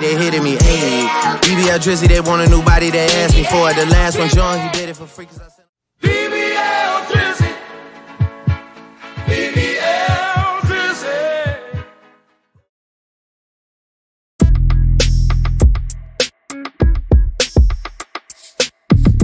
they hitting me. Ayy, BBL Drizzy, they want a new body, they asked me for it. The last one, John, he did it for free.